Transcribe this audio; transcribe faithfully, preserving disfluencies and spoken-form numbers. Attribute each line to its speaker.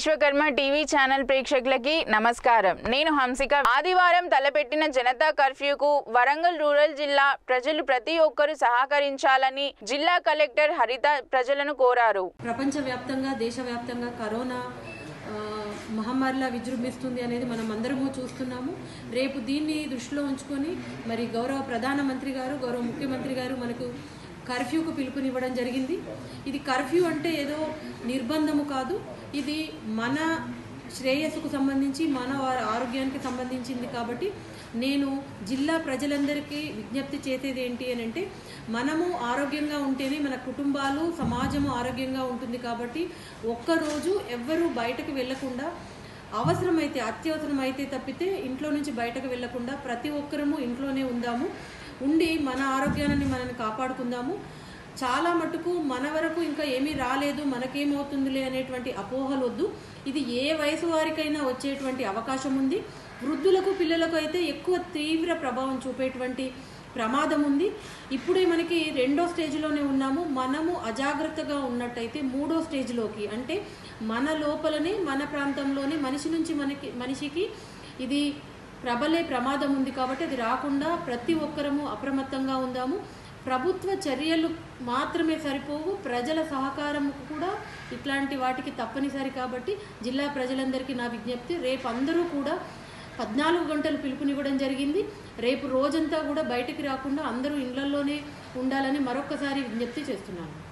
Speaker 1: Vishwakarma TV channel ప్రేక్షకులకి నమస్కారం. నేను హంసిక. ఆదివారం తలపెట్టిన జనతా కర్ఫ్యూకు వరంగల్ రూరల్ జిల్లా ప్రజలు ప్రతి ఒక్కరూ సహకరించాలని జిల్లా కలెక్టర్ హరిత ప్రజలను కోరారు.
Speaker 2: ప్రపంచవ్యాప్తంగా దేశవ్యాప్తంగా కరోనా మహమ్మారిలా విజృంభిస్తుంది అనేది మనం అందరము చూస్తున్నాము. రేపు దీన్ని దృష్టిలో ఉంచుకొని మరి గౌరవ ప్రధానమంత్రి గారు గౌరవ ముఖ్యమంత్రి గారు మనకు కర్ఫ్యూకు పిలుపునివ్వడం జరిగింది. ఇది కర్ఫ్యూ అంటే ఏదో నిర్బంధము కాదు, ఇది మన శ్రేయస్సుకు సంబంధించి మన ఆరోగ్యానికి సంబంధించింది. కాబట్టి నేను జిల్లా ప్రజలందరికీ విజ్ఞప్తి చేసేది ఏంటి అని అంటే, మనము ఆరోగ్యంగా ఉంటేనే మన కుటుంబాలు సమాజము ఆరోగ్యంగా ఉంటుంది. కాబట్టి ఒక్కరోజు ఎవ్వరూ బయటకు వెళ్లకుండా, అవసరమైతే అత్యవసరమైతే తప్పితే ఇంట్లో నుంచి బయటకు వెళ్లకుండా ప్రతి ఒక్కరము ఇంట్లోనే ఉందాము, ఉండి మన ఆరోగ్యాన్ని మనల్ని కాపాడుకుందాము. చాలా మటుకు మన వరకు ఇంకా ఏమీ రాలేదు, మనకేమవుతుందిలే అనేటువంటి అపోహలు వద్దు. ఇది ఏ వయసు వారికైనా వచ్చేటువంటి అవకాశం ఉంది. వృద్ధులకు పిల్లలకు అయితే ఎక్కువ తీవ్ర ప్రభావం చూపేటువంటి ప్రమాదం ఉంది. ఇప్పుడే మనకి రెండో స్టేజ్లోనే ఉన్నాము. మనము అజాగ్రత్తగా ఉన్నట్టయితే మూడో స్టేజ్లోకి, అంటే మన లోపలనే మన ప్రాంతంలోనే మనిషి నుంచి మనకి మనిషికి ఇది ప్రబలే ప్రమాదం ఉంది. కాబట్టి అది రాకుండా ప్రతి ఒక్కరము అప్రమత్తంగా ఉందాము. ప్రభుత్వ చర్యలు మాత్రమే సరిపోవు, ప్రజల సహకారం కూడా ఇట్లాంటి వాటికి తప్పనిసరి. కాబట్టి జిల్లా ప్రజలందరికీ నా విజ్ఞప్తి, రేపు అందరూ కూడా పద్నాలుగు గంటలు పిలుపునివ్వడం జరిగింది. రేపు రోజంతా కూడా బయటికి రాకుండా అందరూ ఇళ్లలోనే ఉండాలని మరొకసారి విజ్ఞప్తి చేస్తున్నాను.